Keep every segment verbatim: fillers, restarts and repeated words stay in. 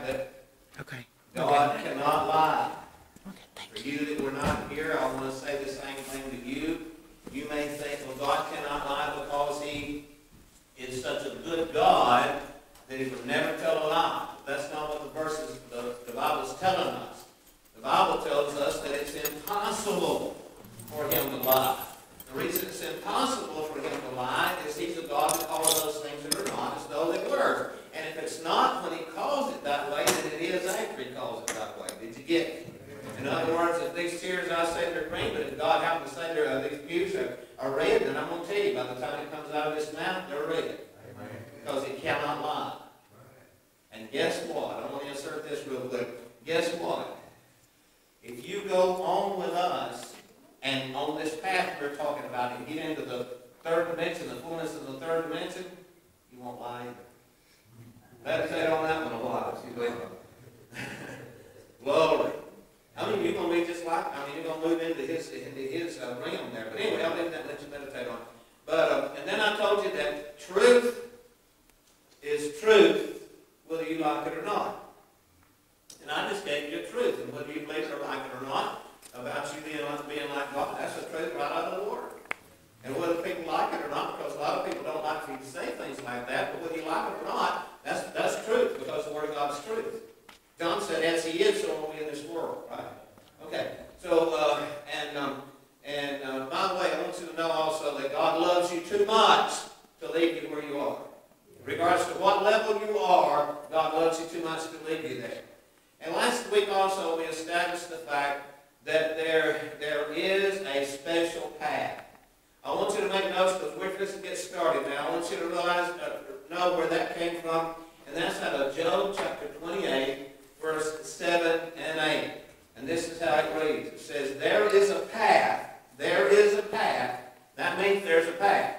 fact that okay. God okay. cannot lie. Okay, thank For you. you that were not here, I want to say the same thing to you. You may think, well, God cannot lie because He is such a good God that He would never tell a lie. But that's not what the verses, the, the Bible is telling us. The Bible tells us that it's impossible for Him to lie. The reason it's impossible for Him to lie is He's a God that calls those things that are not as though they were. And if it's not when He calls it that way, then it is after He calls it that way. Did you get it? In other words, if these tears I say they're green, but if God happens to say they're, uh, these pews are, are red, then I'm going to tell you, by the time it comes out of His mouth, they're red. Amen. Because He cannot lie. And guess what? I want to insert this real quick. Guess what? If you go on with us, and on this path we're talking about, and get into the third dimension, the fullness of the third dimension, you won't lie either. Meditate on that one a while. Glory. I mean, you're going to be just like, I mean, you're going to move into his, into his uh, realm there. But anyway, I'll leave that and let you meditate on it. But, um, and then I told you that truth is truth, whether you like it or not. And I just gave you a truth, and whether you believe it or like it or not, about you being like, being like God, that's the truth right out of the Word. And whether people like it or not, because a lot of people don't like for you to say things like that, but whether you like it or not, that's, that's truth, because the Word of God is truth. John said, as He is, so are we in this world, right? Okay, so, uh, and, um, and uh, by the way, I want you to know also that God loves you too much to leave you where you are. Regardless of what level you are, God loves you too much to leave you there. And last week also, we established the fact that there, there is a special path. I want you to make notes because we're just to get started now. I want you to realize, uh, know where that came from, and that's out of Job chapter twenty-eight, verse seven and eight. And this is how it reads. It says, there is a path. There is a path. That means there's a path.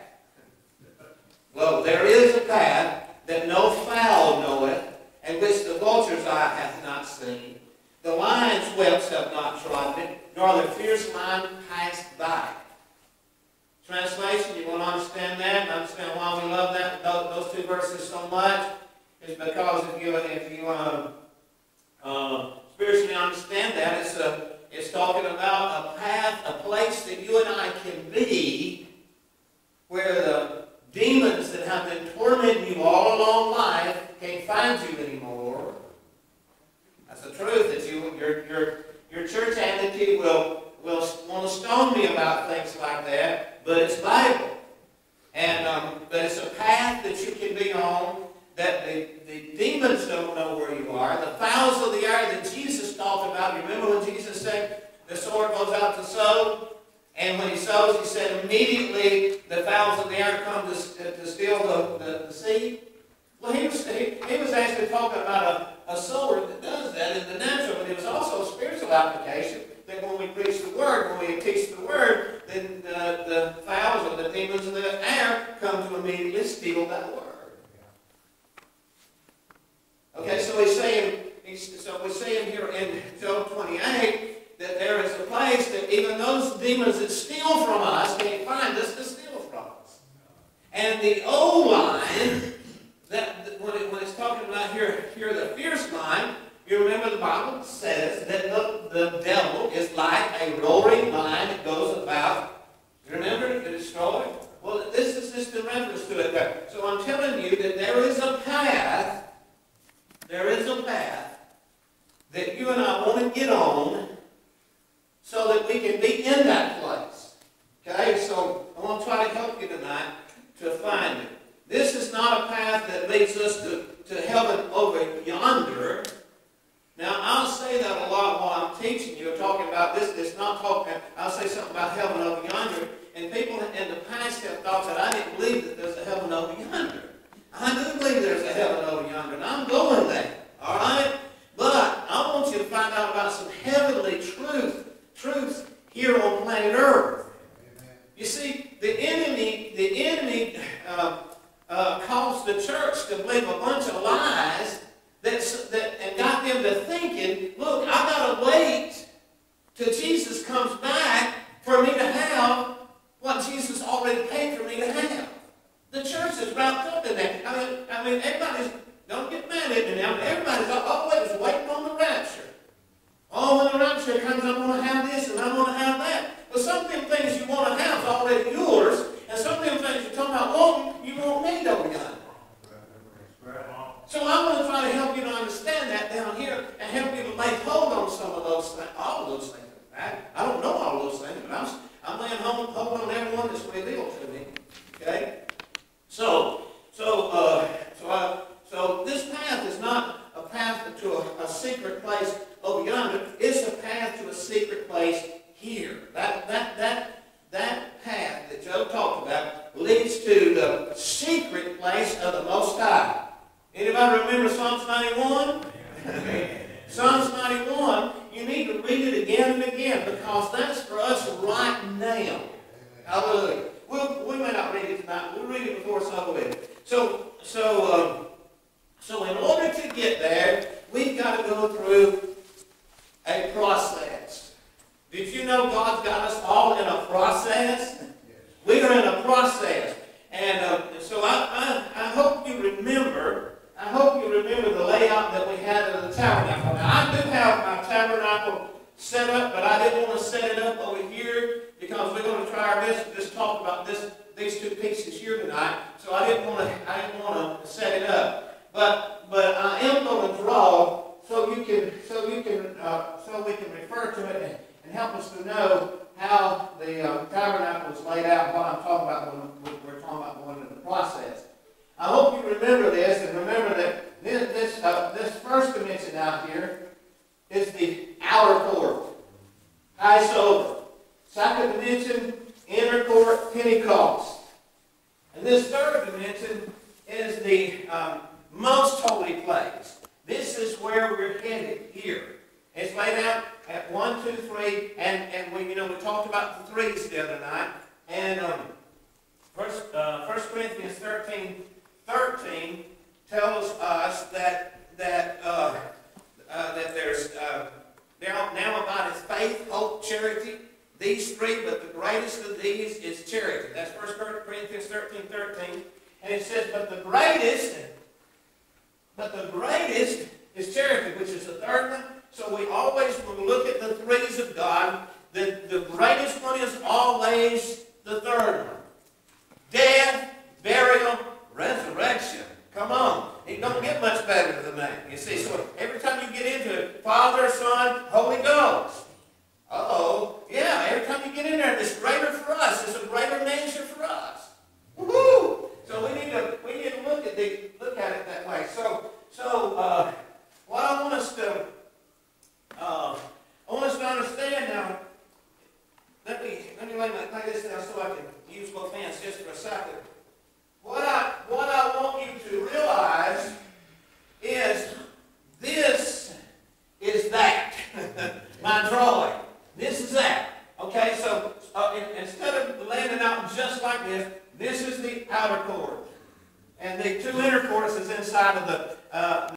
Well, there is a path that no fowl knoweth, and which the vulture's eye hath not seen. The lion's whelps have not trodden it, nor the fierce lion passed by. Translation, you want to understand that and understand why we love that, those two verses so much, is because if you, if you uh, uh, spiritually understand that, it's, a, it's talking about a path, a place that you and I can be where the demons that have been tormenting you all along life can't find you anymore. That's the truth. That you, your, your, your church entity will, will want to stone me about things like that, but it's Bible. And um, but it's a path that you can be on that the, the demons don't know where you are. The fowls of the air that Jesus talked about. You remember when Jesus said the sword goes out to sow? And when He sows, He said immediately the fowls of the air come to, to steal the, the, the seed. Well, he was, he, he was actually talking about a, a sower that does that in the natural, but it was also a spiritual application that when we preach the Word, when we teach the Word, then the, the fowls or the demons of the air come to immediately steal that Word. Okay, so he's saying, he's, so we're saying here in Job twenty-eight that there is a place that even those demons that steal from us can't find us to steal from us. And the old lion, that when, it, when it's talking about here, here the fierce lion, you remember the Bible says that the, the devil is like a roaring lion that goes about, you remember, to destroy? Well, this is just in reference to it there. So I'm telling you that there is a path, there is a path that you and I want to get on so that we can be in that place. Okay, so I want to try to help you tonight to find it. This is not a path that leads us to, to heaven over yonder. Now, I'll say that a lot while I'm teaching you, talking about this. It's not talking, I'll say something about heaven over yonder. And people in the past have thought that I didn't believe that there's a heaven over yonder. I do believe there's a heaven over yonder, and I'm going there. All right? But I want you to find out about some heaven secret place over yonder. It's the path to a secret place here. That, that, that, that path that Joe talked about leads to the secret place of the Most High. Anybody remember Psalms ninety-one? Psalms ninety-one, you need to read it again and again because that's for us right now. Hallelujah. We'll, we may not read it tonight. We'll read it before it's over with. So, so, um, so in order to get there, we've got to go through a process. Did you know God's got us all in a process? We are in a process. And uh, so I, I, I hope you remember, I hope you remember the layout that we had of the tabernacle. Now, I do have my tabernacle set up, but I didn't want to set it up over here because we're going to try our best to just talk about this, these two pieces here tonight. So I didn't want to, I didn't want to set it up. But, but I am going to draw so you can, so you can, uh, so we can refer to it and, and help us to know how the uh, tabernacle is laid out and what I'm talking about when we're talking about going into the process. I hope you remember this and remember that this, this, uh, this first dimension out here is the outer court, high sober. Second dimension, inner court, Pentecost. And this third dimension is the um, most holy place. This is where we're headed here. It's laid out at one, two, three, and, and we, you know, we talked about the threes the other night. And um, First, uh, First Corinthians thirteen, thirteen tells us that that uh, uh, that there's uh, now, now about his faith, hope, charity. These three, but the greatest of these is charity. That's First Corinthians thirteen, thirteen. And it says, but the greatest, but the greatest is charity, which is the third one. So we always, when we look at the threes of God, the, the greatest one is always the third one. Death, burial, resurrection. Come on. It don't get much better than that. You see, so every time you get into it, Father, Son, Holy Ghost. Uh-oh. Yeah, every time you get in there, it's greater for us. It's a greater measure for us. Woo-hoo! So we need to we need to look at the look at it that way. So so uh, what I want us to uh, I want us to understand now. Let me let me lay, my, lay this down so I can use both hands just for a second. What I what I want you to realize is this is that. My drawing. This is that. Okay, so uh, in, instead of laying it out just like this, this is the outer court. And the two inner courts is inside of the uh,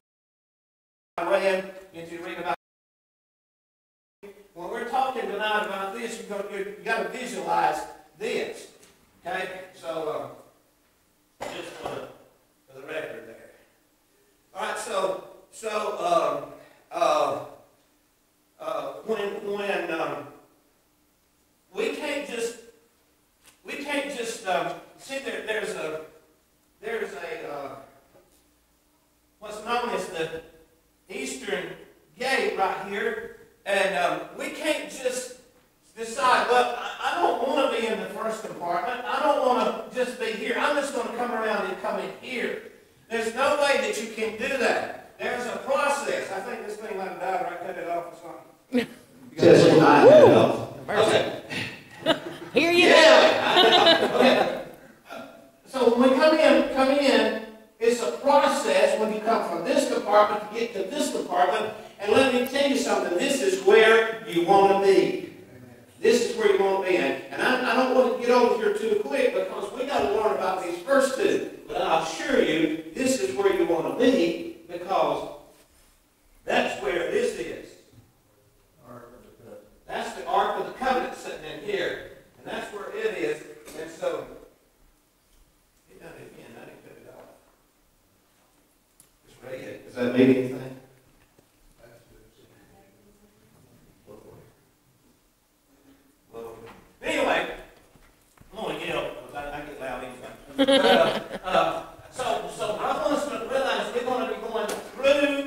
red, if you read about. When we're talking tonight about this, you've got, you've got to visualize this. Okay, so uh, just for the, for the record there. All right, so, so um, uh, Uh, when when um, we can't just we can't just um, see there there's a there's a uh, what's known as the Eastern Gate right here, and um, we can't just decide, well, I, I don't want to be in the first compartment. I don't want to just be here. I'm just going to come around and come in here. There's no way that you can do that. There's a process. I think this thing might have died, or I cut it off or something. Just remind me of. Okay. Here you yeah. go. Okay. So when we come in, come in, it's a process when you come from this compartment to get to this compartment. And let me tell you something. This is where you want to be. This is where you want to be. And, and I, I don't want to get over here too quick because we got to learn about these first two. But I'll assure you, this is where you want to be because that's where this is. That's the Ark of the Covenant sitting in here. And that's where it is. And so, get done it again. I didn't cut it off. It's ready. Does that mean anything? Well, anyway, I'm going to yell because I, I get loud anyway. uh, uh, so, so I want us to realize we're going to be going through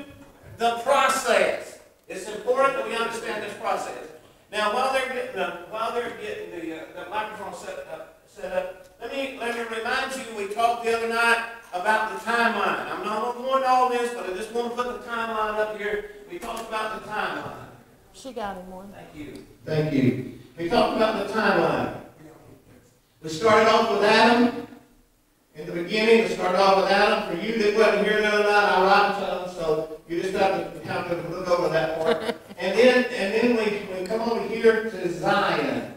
timeline up here. We talked about the timeline. She got him one. Thank you. Thank you. We talked about the timeline. We started off with Adam. In the beginning, we started off with Adam. For you that wasn't here the other night, I write to them, so you just have to kind of look over that part. And then, and then we, we come over here to Zion.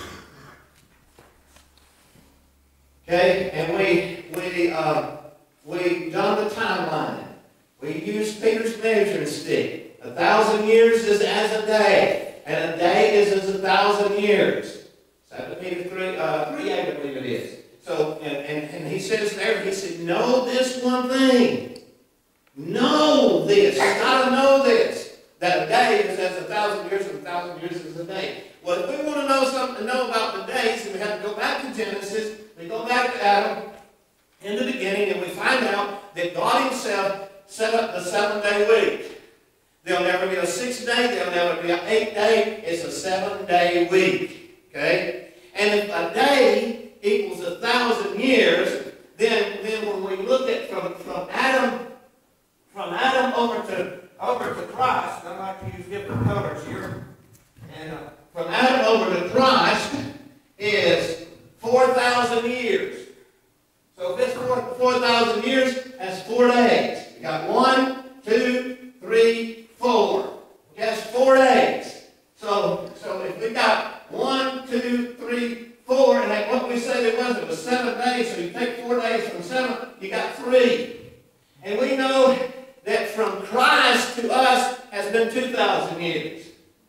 Okay, and we we uh, we done the timeline. We used Peter's measuring stick. A thousand years is as a day, and a day is as a thousand years. Second Peter three, uh, three eight, I believe it is. So, and, and, and he says there, he said, know this one thing. Know this. You got to know this. That a day is as a thousand years, and a thousand years is a day. Well, if we want to know something, know about the days, then we have to go back to Genesis. We go back to Adam in the beginning, and we find out that God himself set up the seven-day week. There'll never be a six-day. There'll never be an eight-day. It's a seven-day week. Okay? And if a day equals a thousand years, then, then when we look at from, from Adam from Adam over to over to Christ, I like to use different colors here. And uh, from Adam over to Christ is four thousand years. So if it's four thousand years, that's four days. You got one, two, three, four. That's four days. So, so if we got one, two, three, four, and that, what we said it was, it was seven days. So you take four days from seven, you got three. And we know that from Christ to us has been two thousand years.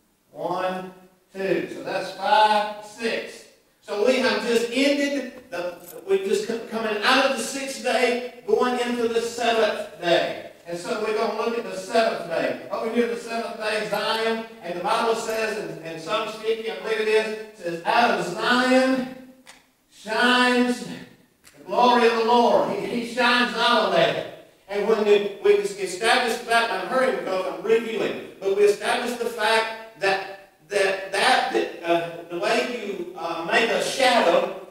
One, two. So that's five, six. So we have just ended, the, we've just coming out of the sixth day, going into the seventh day. And so we're going to look at the seventh day. Over here, the seventh day, Zion. And the Bible says, in, in Psalm fifty, I believe it is, it says, out of Zion shines the glory of the Lord. He, he shines out of that. And when we, we establish the fact, I'm hurrying because I'm reviewing, but we establish the fact that that, that, that uh, the way you uh, make a shadow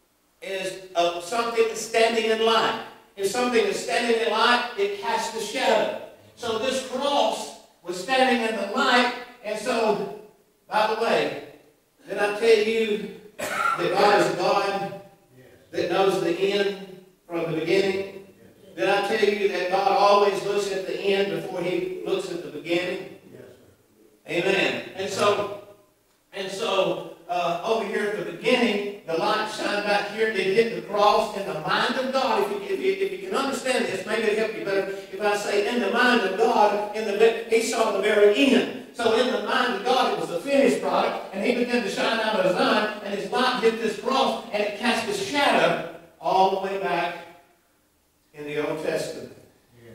is of something standing in light. If something is standing in light, it casts a shadow. So this cross was standing in the light, and so, by the way, did I tell you that God is God that knows the end from the beginning? Did I tell you that God always looks at the end before he looks at the beginning? Yes, sir. Amen. And so, and so uh, over here at the beginning, the light shined back here. It hit the cross in the mind of God. If you, if you, if you can understand this, maybe it'll help you better. If I say in the mind of God, in the he saw the very end. So in the mind of God, it was the finished product, and he began to shine out of his eye, and his light hit this cross, and it cast a shadow all the way back in the Old Testament. Yeah.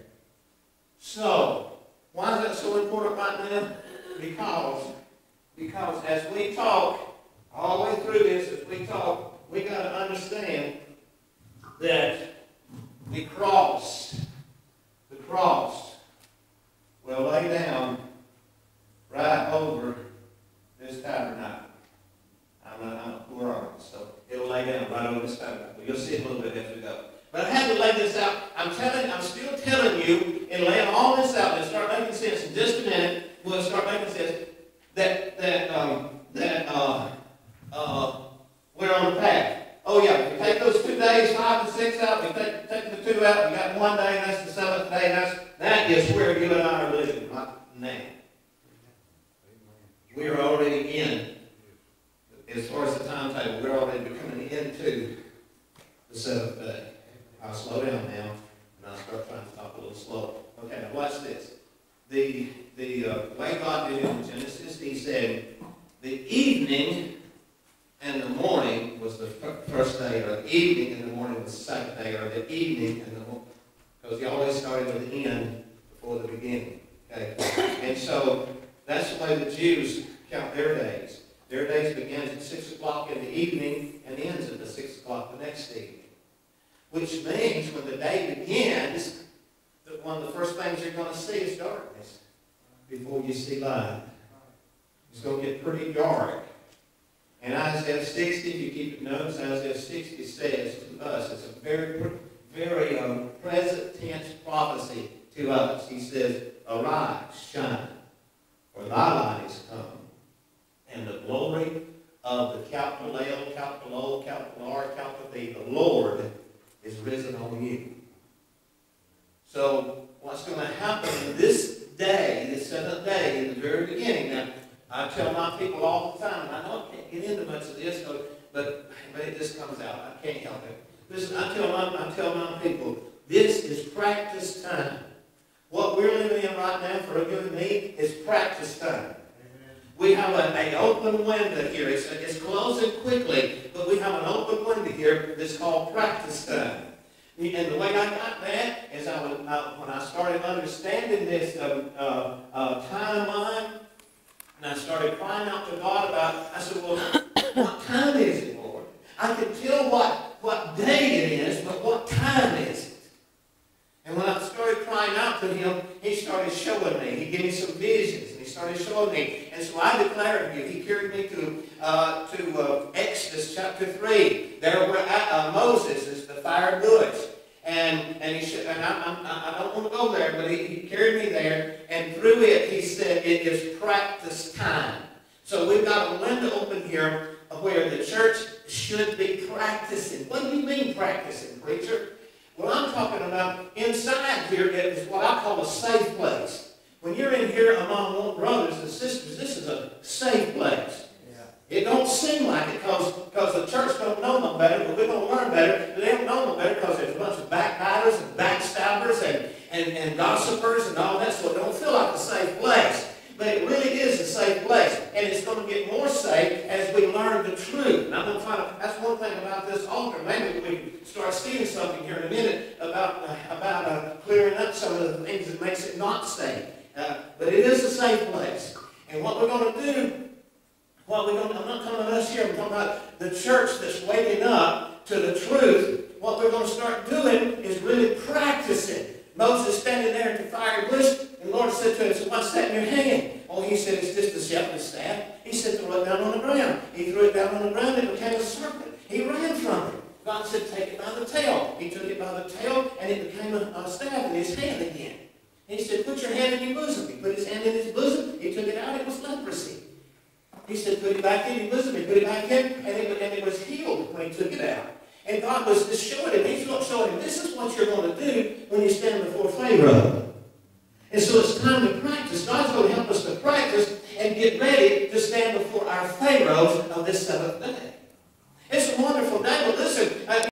So, why is that so important right now? Because, because as we talk, all the way through this, as we talk, we got to understand that the cross, the cross will lay down right over this tabernacle. I'm a, I'm a poor artist, so it'll lay down right over this tabernacle. You'll see it a little bit as we go. But I had to lay this out. I'm telling, I'm still telling you, and laying all this out, and start making sense in just a minute. We'll start making sense that that um, that uh, uh, we're on the path. Oh yeah, we take those two days, five and six out. We take take the two out. We got one day, and that's the seventh day. And that's that is where you and I are living right now. We are already in. As far as the timetable, we're already coming into the seventh day. I'll slow down now, and I'll start trying to talk a little slower. Okay, now watch this. The, the uh, way God did it in Genesis, he said, the evening and the morning was the first day, or the evening and the morning was the second day, or the evening and the morning, because he always started with the end before the beginning. Okay, and so that's the way the Jews count their days. Their days begins at six o'clock in the evening and ends at the six o'clock the next evening. Which means when the day begins, that one of the first things you're going to see is darkness before you see light. It's going to get pretty dark. And Isaiah sixty, if you keep it notes, Isaiah sixty says to us, it's a very, very um, present tense prophecy to us. He says, Arise, shine, for thy light is come, and the glory of the capital L, capital O, capital R, capital D, the Lord is risen on you. So what's going to happen in this day, this seventh day, in the very beginning? Now, I tell my people all the time, and I know I can't get into much of this, but, but, but it just comes out. I can't help it. Listen, I tell my, I tell my people, this is practice time. What we're living in right now for you and me is practice time. We have an open window here. It's, it's closing quickly, but we have an open window here that's called practice time. And the way I got that is I was, uh, when I started understanding this um, uh, uh, timeline, and I started crying out to God about it, I said, well, what time is it, Lord? I can tell what, what day it is, but what time is it? And when I started crying out to him, he started showing me. He gave me some visions, and he started showing me. And so I declared to you, he carried me to uh, to uh, Exodus chapter three. There where uh, Moses is the fire bush. And, and, he should, and I, I, I don't want to go there, but he, he carried me there. And through it, he said, it is practice time. So we've got a window open here where the church should be practicing. What do you mean practicing, preacher? Well, I'm talking about inside here is what I call a safe place. When you're in here among brothers and sisters, this is a safe place. Yeah. It don't seem like it because the church don't know no better, but we're going to learn better. They don't know no better because there's a bunch of backbiters and backstabbers and, and, and gossipers and all that, so it don't feel like a safe place. But it really is a safe place. And it's going to get more safe as we learn the truth. And I'm going to find out, that's one thing about this altar. Maybe we can start seeing something here in a minute about, uh, about uh, clearing up some of the things that makes it not safe. Uh, but it is a safe place. And what we're going to do, what we're going to, I'm not talking about us here, I'm talking about the church that's waking up to the truth. What we're going to start doing is really practicing. Moses standing there at the fire bush, and the Lord said to him, so what's that in your hand? Oh, he said, it's just a shepherd's staff. He said, throw it down on the ground. He threw it down on the ground, it became a serpent. He ran from it. God said, take it by the tail. He took it by the tail, and it became a, a staff in his hand again. And he said, put your hand in your bosom. He put his hand in his bosom. He took it out. It was leprosy. He said, put it back in your bosom. He put it back in, and it, and it was healed when he took it out. And God was just showing him. He's not showing him, this is what you're going to do when you stand before Pharaoh. And so it's time to practice. God's going to help us to practice and get ready to stand before our Pharaohs of this seventh day. It's a wonderful day, but listen, uh,